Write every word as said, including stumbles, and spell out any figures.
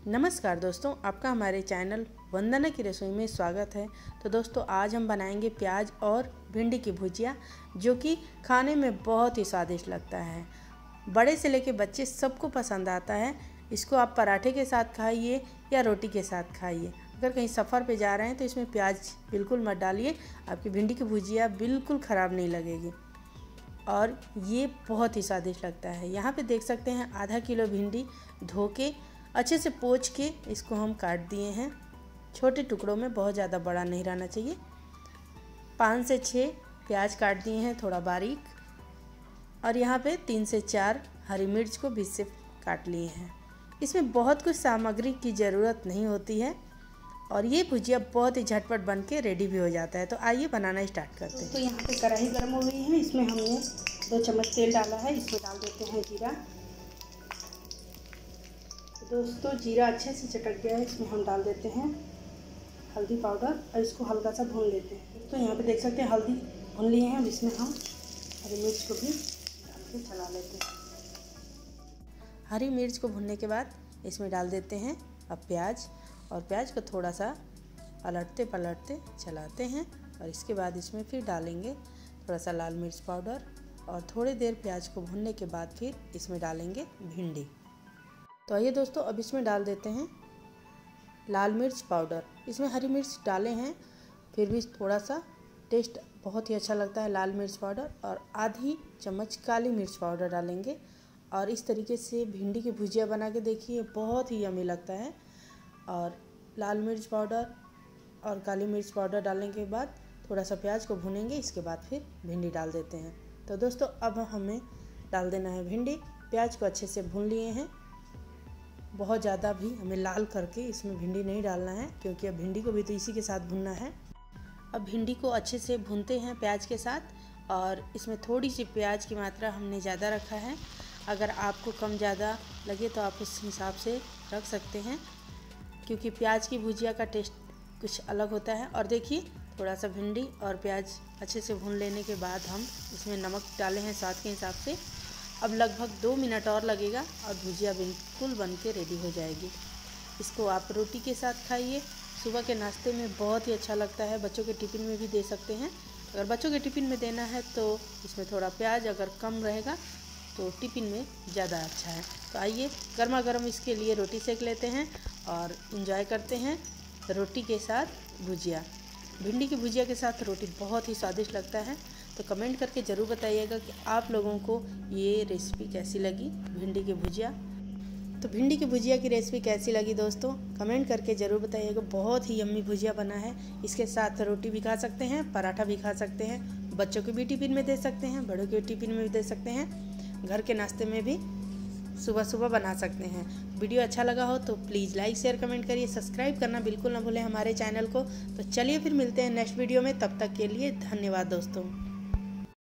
नमस्कार दोस्तों, आपका हमारे चैनल वंदना की रसोई में स्वागत है। तो दोस्तों आज हम बनाएंगे प्याज और भिंडी की भुजिया, जो कि खाने में बहुत ही स्वादिष्ट लगता है। बड़े से लेके बच्चे सबको पसंद आता है। इसको आप पराठे के साथ खाइए या रोटी के साथ खाइए। अगर कहीं सफ़र पे जा रहे हैं तो इसमें प्याज बिल्कुल मत डालिए, आपकी भिंडी की भुजिया बिल्कुल ख़राब नहीं लगेगी और ये बहुत ही स्वादिष्ट लगता है। यहाँ पे देख सकते हैं आधा किलो भिंडी धो के अच्छे से पोंछ के इसको हम काट दिए हैं छोटे टुकड़ों में, बहुत ज़्यादा बड़ा नहीं रहना चाहिए। पाँच से छः प्याज काट दिए हैं थोड़ा बारीक, और यहाँ पे तीन से चार हरी मिर्च को बीच से काट लिए हैं। इसमें बहुत कुछ सामग्री की ज़रूरत नहीं होती है और ये भुजिया बहुत ही झटपट बन के रेडी भी हो जाता है। तो आइए बनाना स्टार्ट करते हैं। तो यहाँ पे कढ़ाई गर्म हो गई है, इसमें हमने दो चम्मच तेल डाला है। इसमें डाल देते हैं जीरा। दोस्तों जीरा अच्छे से चटक गया है, इसमें हम डाल देते हैं हल्दी पाउडर और इसको हल्का सा भून लेते हैं। तो यहाँ पे देख सकते हैं हल्दी भून लिए हैं, अब इसमें हम हरी मिर्च को भी डाल के चला लेते हैं। हरी मिर्च को भूनने के बाद इसमें डाल देते हैं अब प्याज, और प्याज को थोड़ा सा पलटते पलटते चलाते हैं। और इसके बाद इसमें फिर डालेंगे थोड़ा सा लाल मिर्च पाउडर, और थोड़ी देर प्याज को भूनने के बाद फिर इसमें डालेंगे भिंडी। तो आइए दोस्तों अब इसमें डाल देते हैं लाल मिर्च पाउडर। इसमें हरी मिर्च डाले हैं, फिर भी थोड़ा सा टेस्ट बहुत ही अच्छा लगता है लाल मिर्च पाउडर, और आधी चम्मच काली मिर्च पाउडर डालेंगे। और इस तरीके से भिंडी की भुजिया बना के देखिए, बहुत ही यम्मी लगता है। और लाल मिर्च पाउडर और काली मिर्च पाउडर डालने के बाद थोड़ा सा प्याज को भूनेंगे, इसके बाद फिर भिंडी डाल देते हैं। तो दोस्तों अब हमें डाल देना है भिंडी। प्याज को अच्छे से भून लिए हैं, बहुत ज़्यादा भी हमें लाल करके इसमें भिंडी नहीं डालना है, क्योंकि अब भिंडी को भी तो इसी के साथ भूनना है। अब भिंडी को अच्छे से भूनते हैं प्याज के साथ, और इसमें थोड़ी सी प्याज की मात्रा हमने ज़्यादा रखा है। अगर आपको कम ज़्यादा लगे तो आप उस हिसाब से रख सकते हैं, क्योंकि प्याज की भुजिया का टेस्ट कुछ अलग होता है। और देखिए थोड़ा सा भिंडी और प्याज अच्छे से भून लेने के बाद हम इसमें नमक डाले हैं स्वाद के हिसाब से। अब लगभग दो मिनट और लगेगा और भुजिया बिल्कुल बन के रेडी हो जाएगी। इसको आप रोटी के साथ खाइए, सुबह के नाश्ते में बहुत ही अच्छा लगता है। बच्चों के टिफ़िन में भी दे सकते हैं। अगर बच्चों के टिफ़िन में देना है तो इसमें थोड़ा प्याज अगर कम रहेगा तो टिफ़िन में ज़्यादा अच्छा है। तो आइए गर्मा गर्म इसके लिए रोटी सेक लेते हैं और इंजॉय करते हैं रोटी के साथ भुजिया। भिंडी की भुजिया के साथ रोटी बहुत ही स्वादिष्ट लगता है। तो कमेंट करके ज़रूर बताइएगा कि आप लोगों को ये रेसिपी कैसी लगी, भिंडी की भुजिया। तो भिंडी की भुजिया की रेसिपी कैसी लगी दोस्तों, कमेंट करके ज़रूर बताइएगा। बहुत ही यम्मी भुजिया बना है। इसके साथ रोटी भी खा सकते हैं, पराठा भी खा सकते हैं, बच्चों के भी टिफ़िन में दे सकते हैं, बड़ों के टिफ़िन में भी दे सकते हैं, घर के नाश्ते में भी सुबह सुबह बना सकते हैं। वीडियो अच्छा लगा हो तो प्लीज़ लाइक शेयर कमेंट करिए, सब्सक्राइब करना बिल्कुल ना भूलें हमारे चैनल को। तो चलिए फिर मिलते हैं नेक्स्ट वीडियो में, तब तक के लिए धन्यवाद दोस्तों।